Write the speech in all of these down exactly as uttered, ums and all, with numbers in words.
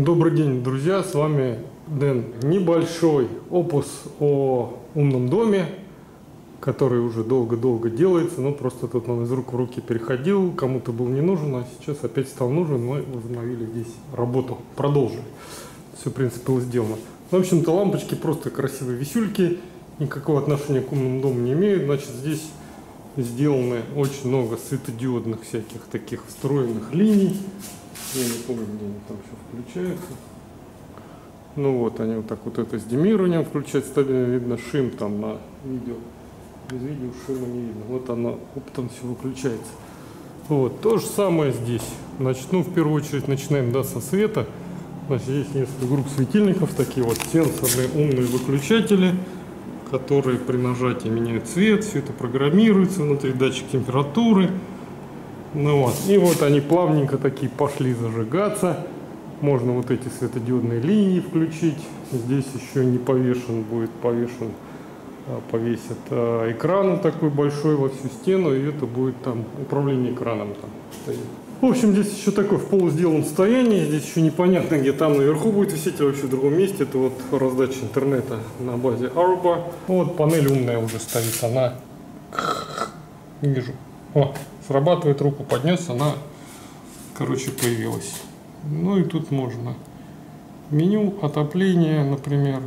Добрый день, друзья, с вами Дэн. Небольшой опус о умном доме, который уже долго-долго делается, но просто тут он из рук в руки переходил, кому-то был не нужен, а сейчас опять стал нужен, мы возобновили здесь работу, продолжили. Все, в принципе, было сделано. В общем-то, лампочки просто красивые висюльки, никакого отношения к умному дому не имеют. Значит, здесь сделаны очень много светодиодных всяких таких встроенных линий. Я не помню, где они там все включаются. Ну вот, они вот так вот это с демированием включают, стабильно видно шим там на видео. Без видео шима не видно. Вот оно оптом все выключается. Вот, то же самое здесь. Значит, ну, в первую очередь начинаем, да, со света. Значит, здесь несколько групп светильников, такие вот сенсорные умные выключатели, которые при нажатии меняют цвет, все это программируется, внутри датчик температуры. Ну вот, и вот они плавненько такие пошли зажигаться. Можно вот эти светодиодные линии включить. Здесь еще не повешен будет, повешен, повесят экран такой большой во всю стену, и это будет там управление экраном там стоит. В общем, здесь еще такой в полусделанном состоянии, здесь еще непонятно, где там наверху будет висеть, или вообще в другом месте. Это вот раздача интернета на базе Aruba. Вот панель умная уже стоит, она, не вижу, о, срабатывает, руку поднес, она, короче, появилась. Ну и тут можно меню, отопление, например.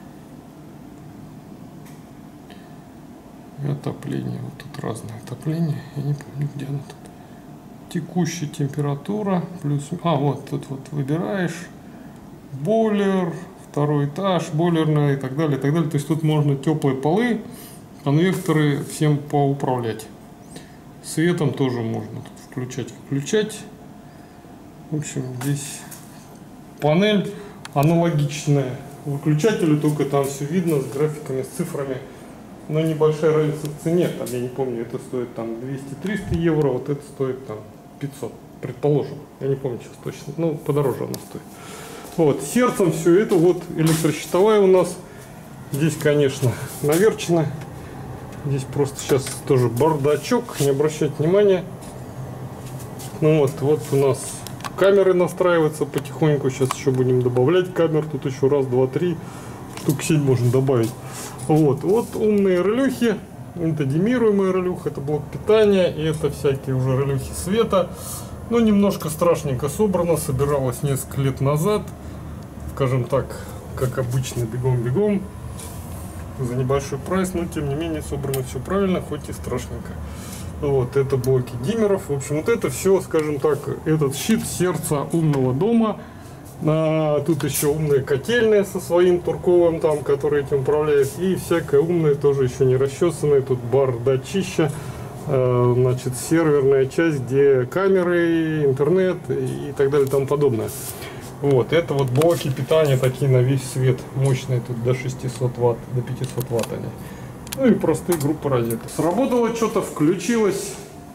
И отопление, вот тут разное отопление, я не помню, где оно тут. Текущая температура, плюс, а вот тут вот выбираешь, бойлер, второй этаж, бойлерная и так далее, и так далее. То есть тут можно теплые полы, конвекторы всем поуправлять. Светом тоже можно тут включать, выключать. В общем, здесь панель аналогичная выключателю, только там все видно с графиками, с цифрами. Но небольшая разница в цене, там, я не помню, это стоит там двести-триста евро, вот это стоит там пятьсот, предположим. Я не помню сейчас точно, но подороже она стоит. Вот, сердцем все это вот электрощитовая у нас. Здесь, конечно, наверчено. Здесь просто сейчас тоже бардачок, не обращать внимания. Ну вот, вот у нас камеры настраиваются потихоньку. Сейчас еще будем добавлять камер. Тут еще раз, два, три штук семь можно добавить. Вот, вот умные релюхи. Это демируемый релюх, это блок питания, и это всякие уже релюхи света. Но немножко страшненько собрано, собиралось несколько лет назад. Скажем так, как обычно, бегом-бегом. За небольшой прайс, но тем не менее собрано все правильно, хоть и страшненько. Вот, это блоки диммеров. В общем, вот это все, скажем так, этот щит сердца умного дома. А, тут еще умные котельные со своим турковым там, который этим управляет. И всякое умное, тоже еще не расчесанное. Тут бардачища, а, значит, серверная часть, где камеры, интернет и так далее и тому подобное. Вот, это вот блоки питания такие на весь свет, мощные, тут до шестисот ватт, до пятисот ватт они. Ну и простые группы розеток. Сработало что-то, включилось,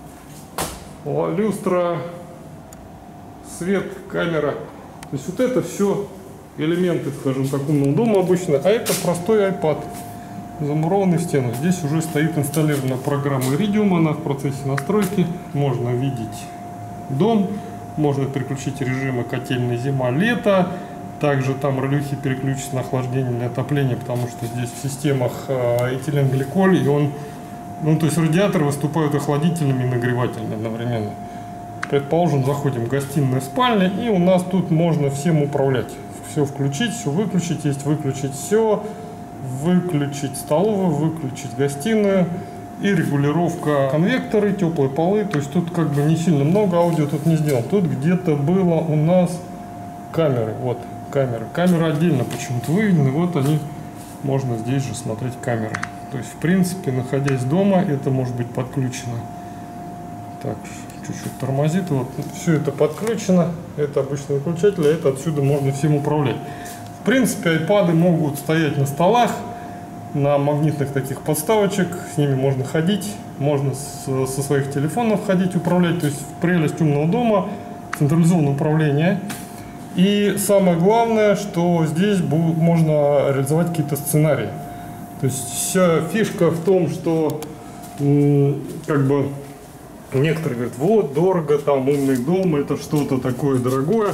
люстра, свет, камера. То есть вот это все элементы, скажем так, умного дома обычно, а это простой iPad, замурованный в стену. Здесь уже стоит инсталлирована программа Iridium, она в процессе настройки. Можно видеть дом. Можно переключить режимы котельная, зима, лето. Также там релюхи переключатся на охлаждение или отопление, потому что здесь в системах этиленгликоль, и он, ну то есть радиаторы выступают охладительными и нагревательными одновременно. Предположим, заходим в гостиную, спальня, и у нас тут можно всем управлять. Все включить, все выключить, есть выключить все, выключить столовую, выключить гостиную. И регулировка конвекторы, теплые полы. То есть тут как бы не сильно много аудио тут не сделано. Тут где-то было у нас камеры. Вот камеры. Камеры отдельно почему-то выведены. Вот они. Можно здесь же смотреть камеры. То есть в принципе, находясь дома, это может быть подключено. Так, чуть-чуть тормозит. Вот все это подключено. Это обычный выключатель, а это отсюда можно всем управлять. В принципе, айпады могут стоять на столах, на магнитных таких подставочек, с ними можно ходить, можно с, со своих телефонов ходить, управлять, то есть прелесть умного дома, централизованное управление. И самое главное, что здесь будет, можно реализовать какие-то сценарии. То есть вся фишка в том, что как бы некоторые говорят, вот дорого, там умный дом, это что-то такое дорогое.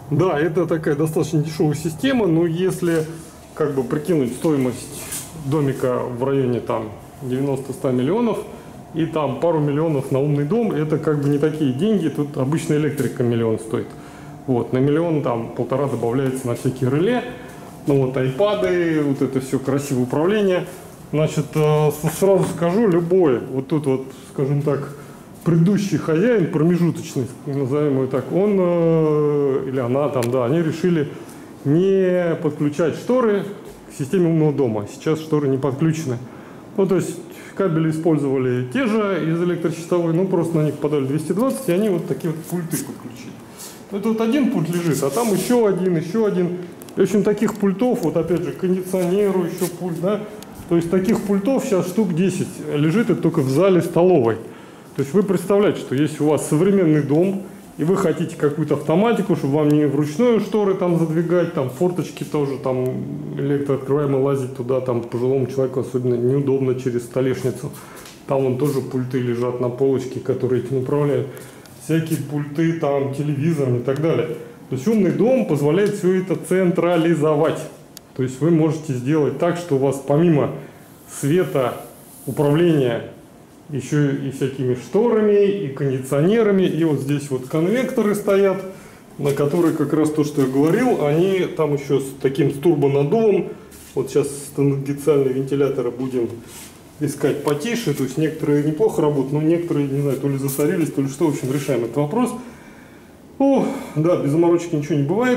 Да, это такая достаточно дешевая система, но если как бы прикинуть стоимость домика в районе там девяноста-ста миллионов и там пару миллионов на умный дом, это как бы не такие деньги, тут обычно электрика миллион стоит. Вот, на миллион там полтора добавляется на всякие реле, ну вот айпады, вот это все красивое управление. Значит, сразу скажу, любой, вот тут вот, скажем так, предыдущий хозяин, промежуточный, назовем его так, он или она там, да, они решили не подключать шторы к системе умного дома. Сейчас шторы не подключены. Ну, то есть кабели использовали те же из электрощитовой, ну, просто на них подали двести двадцать, и они вот такие вот пульты подключили. Это вот один пульт лежит, а там еще один, еще один. В общем, таких пультов, вот опять же, кондиционеру еще пульт, да. То есть таких пультов сейчас штук десять лежит, это только в зале столовой. То есть вы представляете, что если у вас современный дом, и вы хотите какую-то автоматику, чтобы вам не вручную шторы там задвигать, там форточки тоже, там электрооткрываемые, лазить туда, там пожилому человеку особенно неудобно через столешницу. Там вон тоже пульты лежат на полочке, которые этим управляют. Всякие пульты, там телевизор и так далее. То есть умный дом позволяет все это централизовать. То есть вы можете сделать так, что у вас помимо света, управления, еще и всякими шторами, и кондиционерами, и вот здесь вот конвекторы стоят, на которые как раз то, что я говорил, они там еще с таким с турбонаддувом. Вот сейчас стандартизальные вентиляторы будем искать потише, то есть некоторые неплохо работают, но некоторые, не знаю, то ли засорились, то ли что, в общем, решаем этот вопрос. Ну, да, без заморочки ничего не бывает.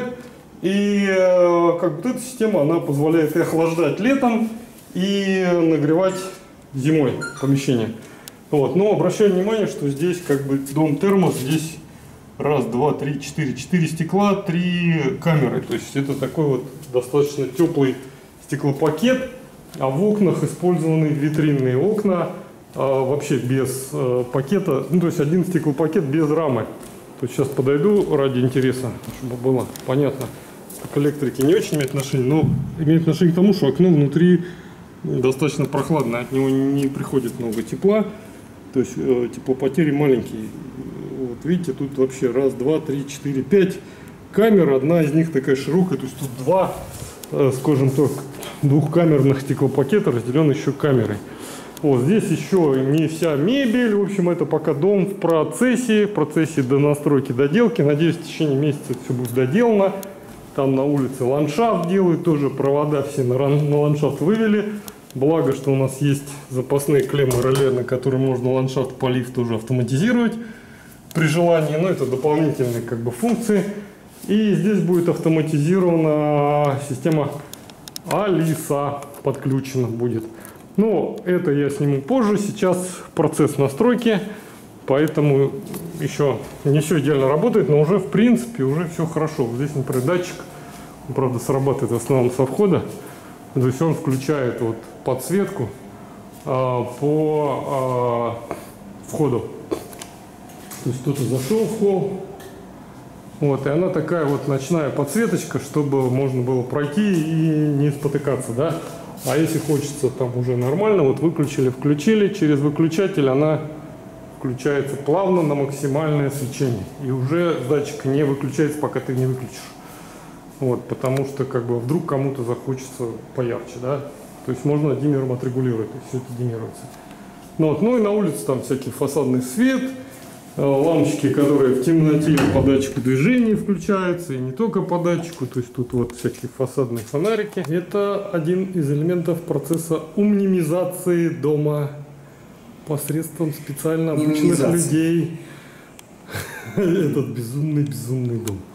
И э, как бы эта система, она позволяет и охлаждать летом, и нагревать зимой помещение. Вот. Но обращаю внимание, что здесь как бы дом термос, здесь раз, два, три, четыре, четыре стекла, три камеры. То есть это такой вот достаточно теплый стеклопакет, а в окнах использованы витринные окна, а вообще без э, пакета, ну то есть один стеклопакет без рамы. То есть сейчас подойду ради интереса, чтобы было понятно. К электрике не очень имеет отношение, но имеет отношение к тому, что окно внутри достаточно прохладное, от него не приходит много тепла, то есть э, теплопотери маленькие. Вот видите, тут вообще раз, два, три, четыре, пять камер, одна из них такая широкая, то есть тут два, э, скажем так, двухкамерных стеклопакета, разделенные еще камерой. Вот здесь еще не вся мебель, в общем, это пока дом в процессе, в процессе до настройки, доделки. Надеюсь, в течение месяца все будет доделано. Там на улице ландшафт делают, тоже провода все на, на ландшафт вывели. Благо, что у нас есть запасные клеммы реле, на которые можно ландшафт, полив тоже автоматизировать при желании. Но это дополнительные как бы функции. И здесь будет автоматизирована система Алиса, подключена будет. Но это я сниму позже, сейчас процесс настройки, поэтому еще не все идеально работает, но уже в принципе уже все хорошо. Вот здесь, например, датчик, он, правда, срабатывает в основном со входа, то есть он включает вот подсветку а, по а, входу. То есть кто-то зашел в холл, вот, и она такая вот ночная подсветочка, чтобы можно было пройти и не спотыкаться, да. А если хочется там уже нормально, вот выключили, включили, через выключатель она включается плавно на максимальное свечение. И уже датчик не выключается, пока ты не выключишь. Вот, потому что как бы вдруг кому-то захочется поярче, да. То есть можно диммером отрегулировать, и все это диммируется. Ну, вот, ну и на улице там всякий фасадный свет, лампочки, которые в темноте по датчику движения включаются, и не только по датчику, то есть тут вот всякие фасадные фонарики. Это один из элементов процесса умнимизации дома посредством специально обученных людей. Этот безумный-безумный дом.